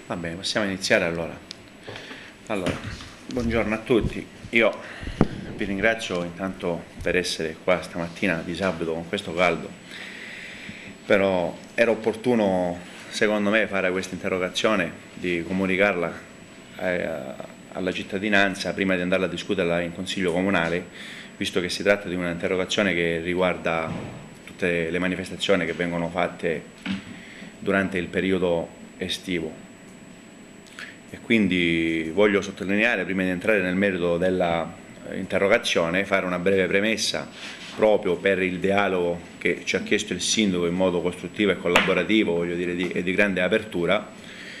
Va bene, possiamo iniziare allora. Buongiorno a tutti. Io vi ringrazio intanto per essere qua stamattina di sabato con questo caldo, però era opportuno secondo me fare questa interrogazione, di comunicarla alla cittadinanza prima di andarla a discuterla in Consiglio Comunale, visto che si tratta di un'interrogazione che riguarda tutte le manifestazioni che vengono fatte durante il periodo estivo. E quindi voglio sottolineare, prima di entrare nel merito della interrogazione, fare una breve premessa proprio per il dialogo che ci ha chiesto il Sindaco in modo costruttivo e collaborativo, voglio dire, e di grande apertura,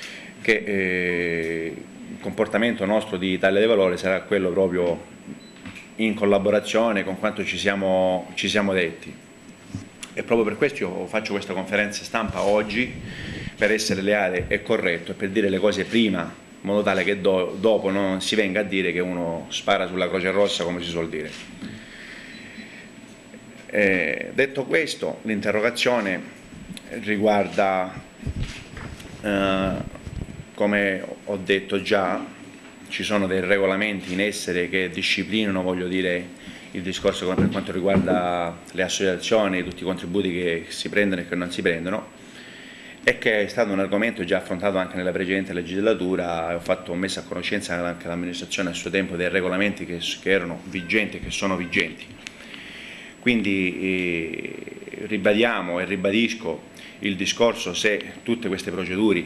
che il comportamento nostro di Italia dei Valori sarà quello proprio in collaborazione con quanto ci siamo detti. E proprio per questo io faccio questa conferenza stampa oggi, per essere leale e corretto e per dire le cose prima, in modo tale che dopo non si venga a dire che uno spara sulla Croce Rossa, come si suol dire. Detto questo, l'interrogazione riguarda, come ho detto già, ci sono dei regolamenti in essere che disciplinano, voglio dire, il discorso per quanto riguarda le associazioni, tutti i contributi che si prendono e che non si prendono, e che è stato un argomento già affrontato anche nella precedente legislatura. Ho messo a conoscenza anche l'amministrazione a suo tempo dei regolamenti che erano vigenti e che sono vigenti. Quindi ribadiamo e ribadisco il discorso se tutte queste procedure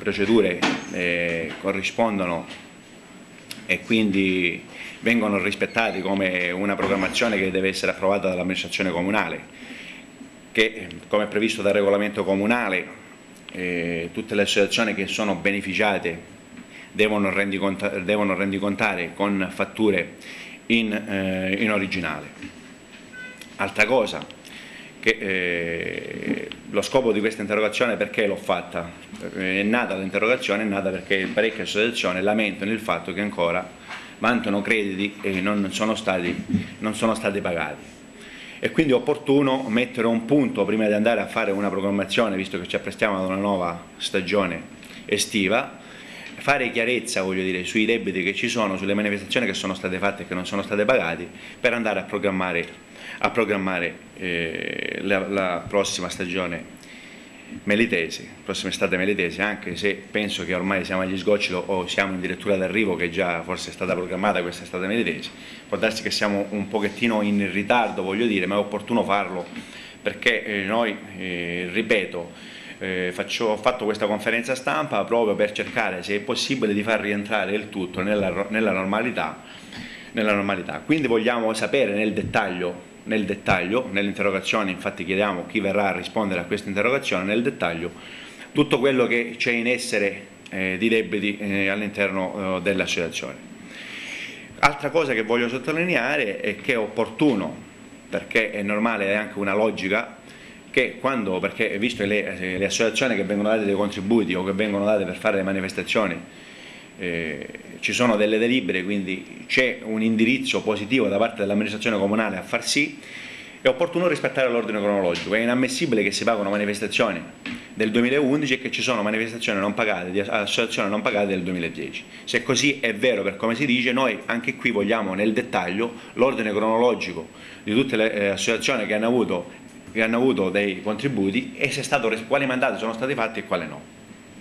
corrispondono e quindi vengono rispettati come una programmazione che deve essere approvata dall'amministrazione comunale, che come è previsto dal regolamento comunale tutte le associazioni che sono beneficiate devono rendicontare con fatture in originale. Altra cosa, che lo scopo di questa interrogazione, perché l'ho fatta? È nata l'interrogazione, è nata perché parecchie associazioni lamentano il fatto che ancora vantano crediti e non sono stati pagati. E quindi è opportuno mettere un punto prima di andare a fare una programmazione, visto che ci apprestiamo ad una nuova stagione estiva, fare chiarezza, voglio dire, sui debiti che ci sono, sulle manifestazioni che sono state fatte e che non sono state pagate, per andare a programmare la prossima stagione melitese, prossima estate melitese, anche se penso che ormai siamo agli sgocci o siamo addirittura d'arrivo, che già forse è stata programmata questa estate melitese. Può darsi che siamo un pochettino in ritardo, voglio dire, ma è opportuno farlo perché noi, ripeto, ho fatto questa conferenza stampa proprio per cercare, se è possibile, di far rientrare il tutto nella normalità. Quindi vogliamo sapere nel dettaglio, nell'interrogazione, infatti chiediamo chi verrà a rispondere a questa interrogazione, nel dettaglio tutto quello che c'è in essere di debiti all'interno delle associazioni. Altra cosa che voglio sottolineare è che è opportuno, perché è normale, è anche una logica, che perché visto le associazioni che vengono date dei contributi o che vengono date per fare le manifestazioni, ci sono delle delibere, quindi c'è un indirizzo positivo da parte dell'amministrazione comunale a far sì, è opportuno rispettare l'ordine cronologico. È inammissibile che si pagano manifestazioni del 2011 e che ci sono manifestazioni non pagate, di associazioni non pagate del 2010. Se così è vero, per come si dice, noi anche qui vogliamo nel dettaglio l'ordine cronologico di tutte le associazioni che hanno avuto dei contributi e quali mandati sono stati fatti e quali no.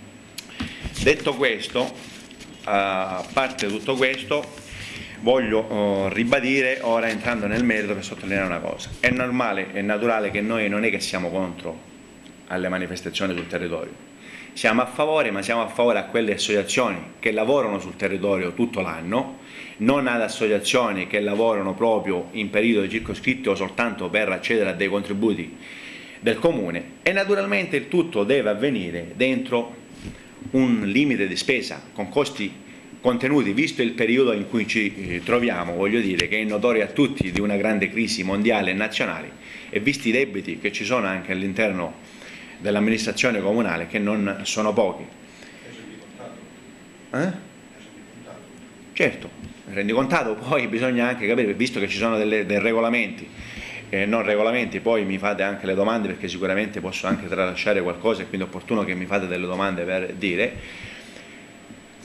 Detto questo, a parte tutto questo, voglio ribadire, ora entrando nel merito, per sottolineare una cosa. È normale e naturale che noi non è che siamo contro alle manifestazioni sul territorio. Siamo a favore, ma siamo a favore a quelle associazioni che lavorano sul territorio tutto l'anno, non ad associazioni che lavorano proprio in periodi circoscritti o soltanto per accedere a dei contributi del comune, e naturalmente il tutto deve avvenire dentro un limite di spesa con costi contenuti, visto il periodo in cui ci troviamo, voglio dire, che è notorio a tutti, di una grande crisi mondiale e nazionale, e visti i debiti che ci sono anche all'interno dell'amministrazione comunale, che non sono pochi. Certo, rendicontato, poi bisogna anche capire, visto che ci sono dei regolamenti non regolamenti, poi mi fate anche le domande, perché sicuramente posso anche tralasciare qualcosa e quindi è opportuno che mi fate delle domande per dire.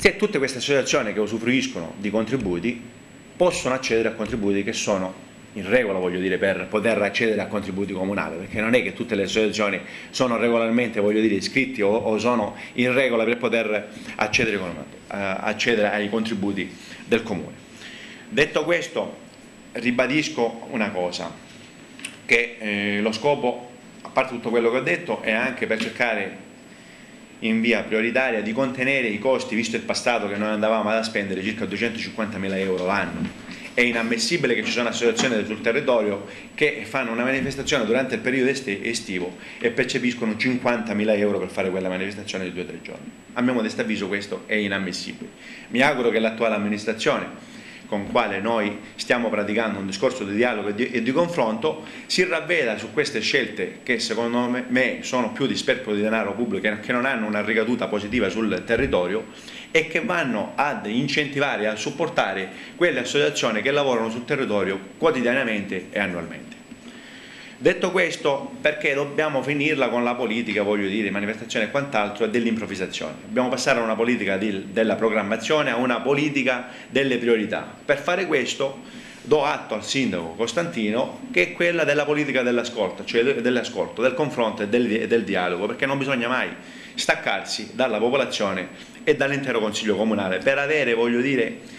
se tutte queste associazioni che usufruiscono di contributi possono accedere a contributi che sono in regola, voglio dire, per poter accedere a contributi comunali, perché non è che tutte le associazioni sono regolarmente, voglio dire, iscritti o sono in regola per poter accedere ai contributi del comune. Detto questo, ribadisco una cosa, che lo scopo, a parte tutto quello che ho detto, è anche per cercare in via prioritaria di contenere i costi, visto il passato che noi andavamo ad spendere circa 250.000 euro l'anno. È inammissibile che ci sono associazioni sul territorio che fanno una manifestazione durante il periodo estivo e percepiscono 50.000 euro per fare quella manifestazione di 2 o 3 giorni. A mio modesto avviso questo è inammissibile. Mi auguro che l'attuale amministrazione, con quale noi stiamo praticando un discorso di dialogo e di confronto, si ravveda su queste scelte che secondo me sono più di sperpero di denaro pubblico, che non hanno una ricaduta positiva sul territorio e che vanno ad incentivare e a supportare quelle associazioni che lavorano sul territorio quotidianamente e annualmente. Detto questo, perché dobbiamo finirla con la politica, voglio dire, manifestazione e quant'altro, e dell'improvvisazione. Dobbiamo passare da una politica della programmazione a una politica delle priorità. Per fare questo do atto al sindaco Costantino che è quella della politica dell'ascolto, cioè dell'ascolto, del confronto e del dialogo, perché non bisogna mai staccarsi dalla popolazione e dall'intero Consiglio Comunale per avere, voglio dire,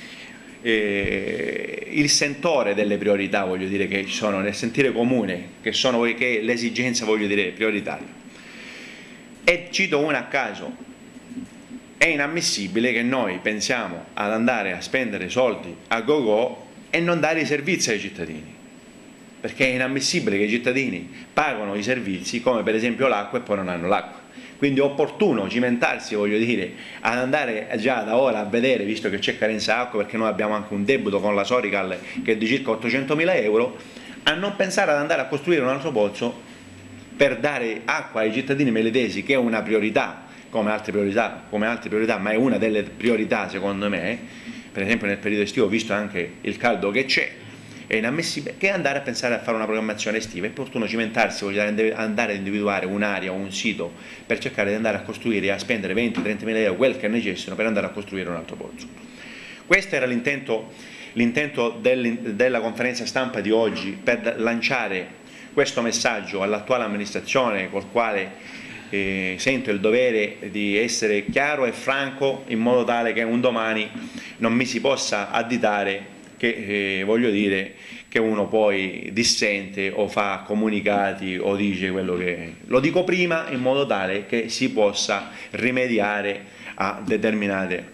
il sentore delle priorità, voglio dire, che ci sono nel sentire comune, che è l'esigenza, voglio dire, prioritaria. E cito una a caso: è inammissibile che noi pensiamo ad andare a spendere soldi a go-go e non dare i servizi ai cittadini, perché è inammissibile che i cittadini pagano i servizi come per esempio l'acqua e poi non hanno l'acqua. Quindi è opportuno cimentarsi, voglio dire, ad andare già da ora a vedere, visto che c'è carenza acqua, perché noi abbiamo anche un debito con la Sorical che è di circa 800.000 euro, a non pensare ad andare a costruire un altro pozzo per dare acqua ai cittadini meletesi, che è una priorità, come altre priorità, ma è una delle priorità secondo me. Per esempio nel periodo estivo, visto anche il caldo che c'è, è inammissibile che andare a pensare a fare una programmazione estiva. È opportuno cimentarsi, andare ad individuare un'area o un sito per cercare di andare a costruire e a spendere 20-30.000 euro, quel che necessitano, per andare a costruire un altro pozzo. Questo era l'intento della conferenza stampa di oggi, per lanciare questo messaggio all'attuale amministrazione, col quale sento il dovere di essere chiaro e franco, in modo tale che un domani non mi si possa additare che voglio dire che uno poi dissente o fa comunicati o dice quello che... Lo dico prima, in modo tale che si possa rimediare a determinate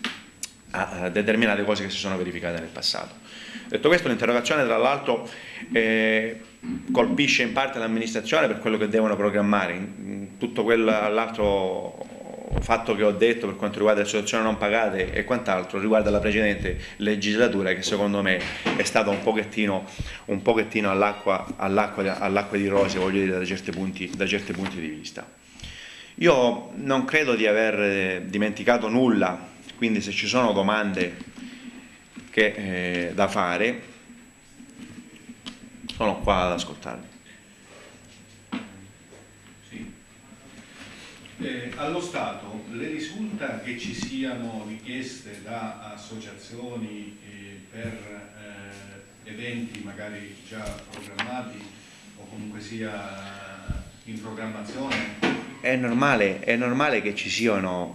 cose che si sono verificate nel passato. Detto questo, l'interrogazione tra l'altro colpisce in parte l'amministrazione per quello che devono programmare. Tutto quell'altro fatto che ho detto per quanto riguarda le associazioni non pagate e quant'altro riguarda la precedente legislatura, che secondo me è stata un pochettino all'acqua di rose, voglio dire, da certi punti di vista. Io non credo di aver dimenticato nulla, quindi se ci sono domande da fare, sono qua ad ascoltarvi. Allo Stato le risulta che ci siano richieste da associazioni per eventi magari già programmati o comunque sia in programmazione? È normale che ci siano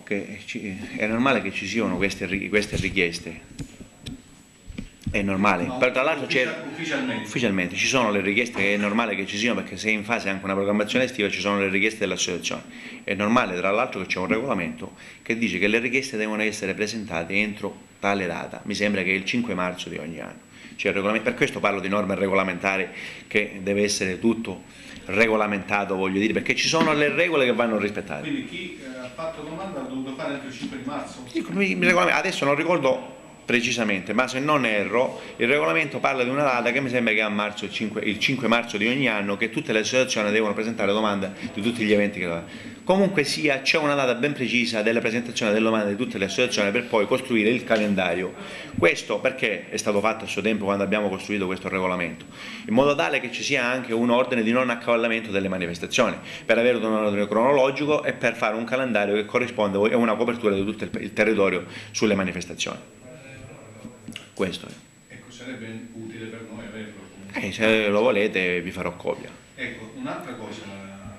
queste richieste. È normale, no, tra l'altro ufficialmente ci sono le richieste, che è normale che ci siano, perché se è in fase anche una programmazione estiva ci sono le richieste dell'associazione. È normale tra l'altro che c'è un regolamento che dice che le richieste devono essere presentate entro tale data, mi sembra che è il 5 marzo di ogni anno. Per questo parlo di norme regolamentari, che deve essere tutto regolamentato, voglio dire, perché ci sono le regole che vanno rispettate. Quindi chi ha fatto domanda ha dovuto fare entro il 5 di marzo? Adesso non ricordo precisamente, ma se non erro, il regolamento parla di una data che mi sembra che è a marzo, il 5 marzo di ogni anno, che tutte le associazioni devono presentare domanda di tutti gli eventi che... Comunque sia, c'è una data ben precisa della presentazione delle domande di tutte le associazioni per poi costruire il calendario. Questo perché è stato fatto a suo tempo quando abbiamo costruito questo regolamento, in modo tale che ci sia anche un ordine di non accavallamento delle manifestazioni, per avere un ordine cronologico e per fare un calendario che corrisponde a una copertura di tutto il territorio sulle manifestazioni. Questo è. Ecco, sarebbe utile per noi averlo. Se lo volete vi farò copia. Ecco, un'altra cosa,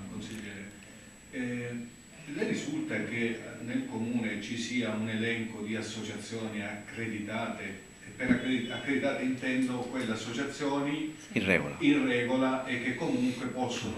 le risulta che nel comune ci sia un elenco di associazioni accreditate, e per accreditate intendo quelle associazioni in regola e che comunque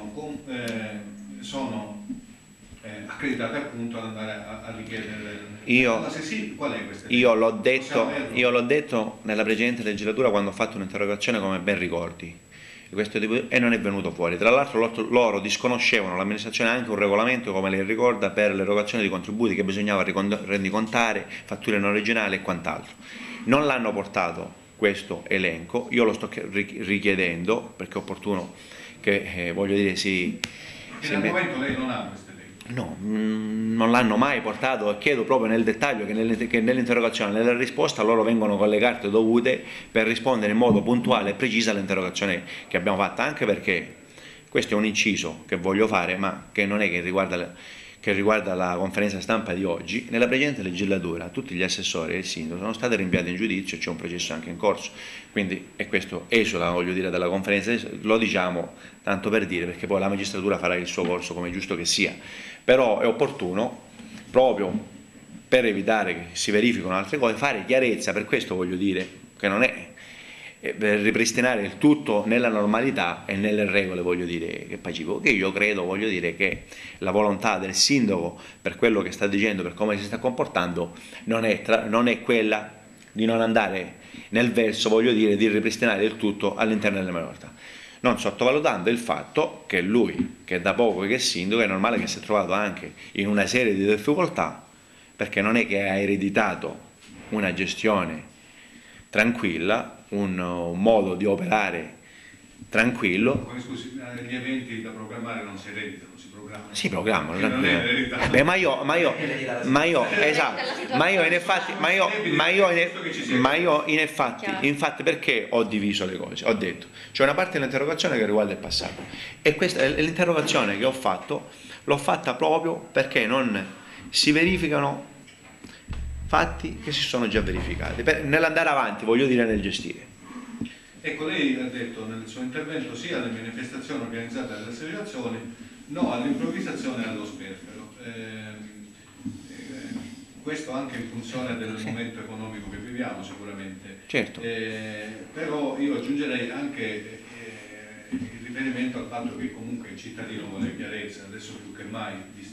sono accreditate appunto ad andare a richiedere. Se sì, qual è questa? Io l'ho detto nella precedente legislatura quando ho fatto un'interrogazione, come ben ricordi. E non è venuto fuori. Tra l'altro loro disconoscevano, l'amministrazione ha anche un regolamento, come lei ricorda, per l'erogazione di contributi che bisognava rendicontare, fatture non regionali e quant'altro. Non l'hanno portato questo elenco, io lo sto richiedendo perché è opportuno che voglio dire al momento lei non ha questo elenco? No, non l'hanno mai portato e chiedo proprio nel dettaglio che nell'interrogazione, nella risposta loro vengono con le carte dovute per rispondere in modo puntuale e preciso all'interrogazione che abbiamo fatta, anche perché questo è un inciso che voglio fare ma che non è che riguarda la conferenza stampa di oggi. Nella precedente legislatura tutti gli assessori e il sindaco sono stati rinviati in giudizio, c'è un processo anche in corso, quindi e questo esula, voglio dire, dalla conferenza, lo diciamo tanto per dire, perché poi la magistratura farà il suo corso come è giusto che sia, però è opportuno proprio per evitare che si verifichino altre cose fare chiarezza. Per questo voglio dire che non è per ripristinare il tutto nella normalità e nelle regole, voglio dire, che io credo, voglio dire, che la volontà del sindaco per quello che sta dicendo, per come si sta comportando, non è quella di non andare nel verso, voglio dire, di ripristinare il tutto all'interno della minorità, non sottovalutando il fatto che lui, che da poco che è sindaco, è normale che si è trovato anche in una serie di difficoltà, perché non è che ha ereditato una gestione tranquilla, un modo di operare tranquillo. Come scusi, gli eventi da programmare non si ereditano, si programmano. Si programmano. Infatti perché ho diviso le cose? Ho detto, c'è una parte dell'interrogazione che riguarda il passato e questa l'interrogazione che ho fatto, l'ho fatta proprio perché non si verificano fatti che si sono già verificati, nell'andare avanti, voglio dire, nel gestire. Ecco, lei ha detto nel suo intervento sia alle manifestazioni organizzate dalle associazioni, no all'improvvisazione e allo sperpero. Questo anche in funzione del momento economico che viviamo sicuramente. Certo. Però io aggiungerei anche il riferimento al fatto che comunque il cittadino vuole chiarezza, adesso più che mai, visto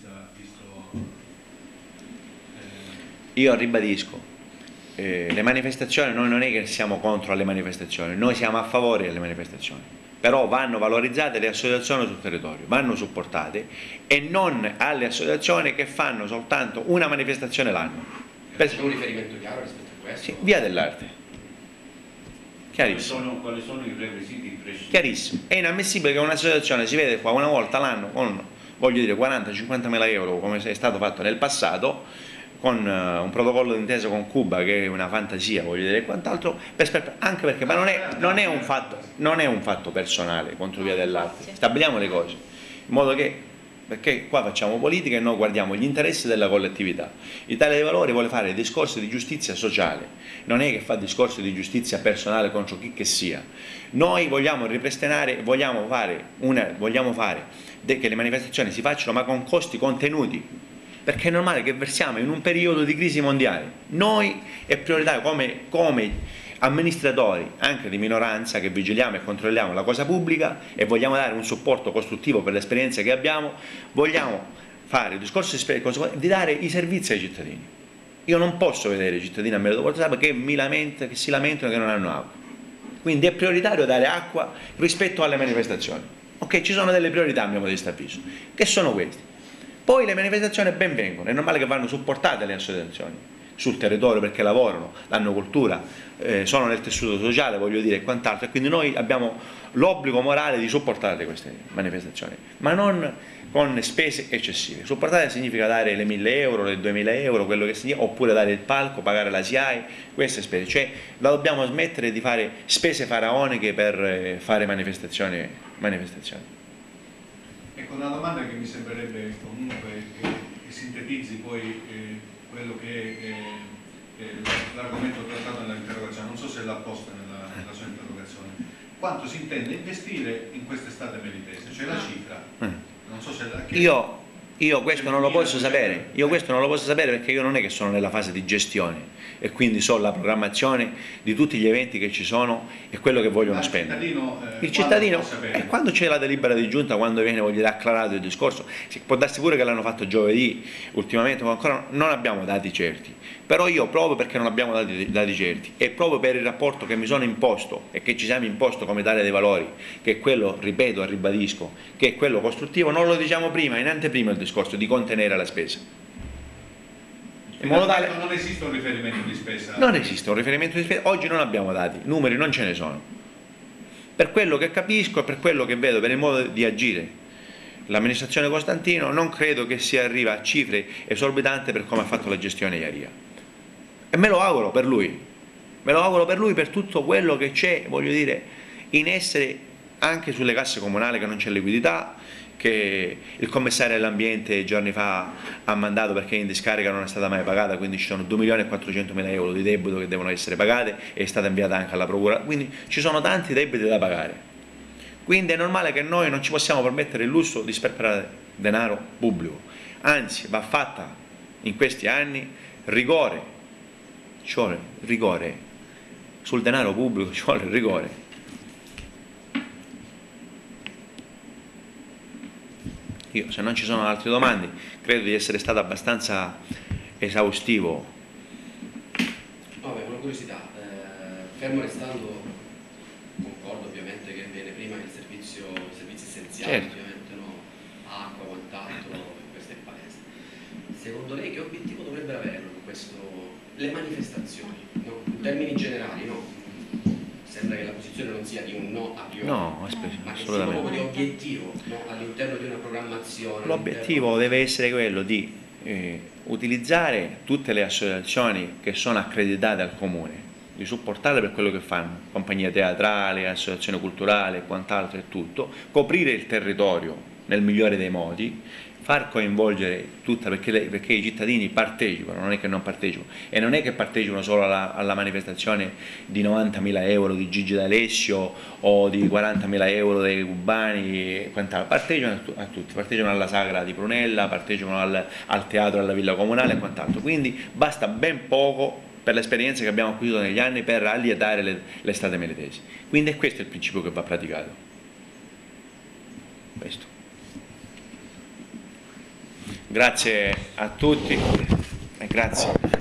io ribadisco, le manifestazioni, noi non è che siamo contro le manifestazioni, noi siamo a favore delle manifestazioni, però vanno valorizzate le associazioni sul territorio, vanno supportate e non alle associazioni che fanno soltanto una manifestazione l'anno. C'è un riferimento chiaro rispetto a questo? Sì, via dell'arte. Chiarissimo. Quali sono i requisiti precisi? Chiarissimo. È inammissibile che un'associazione si vede qua una volta l'anno con, voglio dire, 40-50 mila euro, come è stato fatto nel passato, con un protocollo d'intesa con Cuba che è una fantasia, voglio dire, e quant'altro, anche perché ma non è un fatto personale contro via dell'arte. Stabiliamo le cose, in modo che, perché qua facciamo politica e noi guardiamo gli interessi della collettività. L'Italia dei Valori vuole fare discorsi di giustizia sociale, non è che fa discorsi di giustizia personale contro chi che sia. Noi vogliamo ripristinare, vogliamo fare che le manifestazioni si facciano ma con costi contenuti, perché è normale che versiamo in un periodo di crisi mondiale. Noi è prioritario come amministratori, anche di minoranza, che vigiliamo e controlliamo la cosa pubblica e vogliamo dare un supporto costruttivo per l'esperienza che abbiamo, vogliamo fare il discorso di dare i servizi ai cittadini. Io non posso vedere i cittadini a merito portato che si lamentano che non hanno acqua. Quindi è prioritario dare acqua rispetto alle manifestazioni. Ok, ci sono delle priorità a mio modesto avviso, che sono queste. Poi le manifestazioni ben vengono, è normale che vanno supportate le associazioni, sul territorio perché lavorano, danno cultura, sono nel tessuto sociale, voglio dire, e quant'altro, e quindi noi abbiamo l'obbligo morale di supportare queste manifestazioni, ma non con spese eccessive. Supportare significa dare le 1.000 euro, le 2.000 euro, quello che significa, oppure dare il palco, pagare la SIAE, queste spese, cioè la dobbiamo smettere di fare spese faraoniche per fare manifestazioni. Ecco, una domanda che mi sembrerebbe comunque che sintetizzi poi quello che è l'argomento trattato nell'interrogazione, non so se l'ha posta nella sua interrogazione. Quanto si intende investire in quest'estate melitese? Cioè la cifra? Non so se la Io questo non lo posso sapere, perché io non è che sono nella fase di gestione e quindi so la programmazione di tutti gli eventi che ci sono e quello che vogliono spendere. Il cittadino, quando c'è la delibera di giunta, quando viene acclarato il discorso, può darsi pure che l'hanno fatto giovedì, ultimamente, ma ancora non abbiamo dati certi. Però io, proprio perché non abbiamo dati certi e proprio per il rapporto che mi sono imposto e che ci siamo imposto come Italia dei Valori, che è quello, ripeto e ribadisco, che è quello costruttivo, non lo diciamo prima, in anteprima il discorso di contenere la spesa. In modo tale non esiste un riferimento di spesa. Non esiste un riferimento di spesa, oggi non abbiamo dati, numeri non ce ne sono. Per quello che capisco e per quello che vedo, per il modo di agire l'amministrazione Costantino, non credo che si arrivi a cifre esorbitanti per come ha fatto la gestione Iaria. E me lo auguro per lui, per tutto quello che c'è, voglio dire, in essere anche sulle casse comunali, che non c'è liquidità, che il commissario dell'ambiente giorni fa ha mandato perché in discarica non è stata mai pagata, quindi ci sono 2.400.000 euro di debito che devono essere pagate e è stata inviata anche alla procura, quindi ci sono tanti debiti da pagare. Quindi è normale che noi non ci possiamo permettere il lusso di sperperare denaro pubblico, anzi va fatta in questi anni rigore. Ci vuole rigore sul denaro pubblico, ci vuole rigore. Io, se non ci sono altre domande, credo di essere stato abbastanza esaustivo. No, una curiosità, fermo restando, concordo ovviamente che viene prima il servizi essenziali, certo. Ovviamente no, acqua, quant'altro, questo è palese. Secondo lei che obiettivo dovrebbero avere le manifestazioni, no? In termini generali, no? Sembra che la posizione non sia di un no a priori, no, ma che sia proprio di obiettivo, no? All'interno di una programmazione. L'obiettivo deve essere quello di utilizzare tutte le associazioni che sono accreditate al Comune, di supportarle per quello che fanno, compagnia teatrale, associazione culturale e quant'altro e tutto, coprire il territorio nel migliore dei modi, far coinvolgere tutta, perché i cittadini partecipano, non è che non partecipano, e non è che partecipano solo alla manifestazione di 90.000 euro di Gigi D'Alessio o di 40.000 euro dei cubani e quant'altro, partecipano a tutti, partecipano alla Sagra di Prunella, partecipano al teatro alla Villa Comunale e quant'altro, quindi basta ben poco per l'esperienza che abbiamo acquisito negli anni per allietare l'estate melitesi. Quindi è questo il principio che va praticato. Questo. Grazie a tutti e grazie.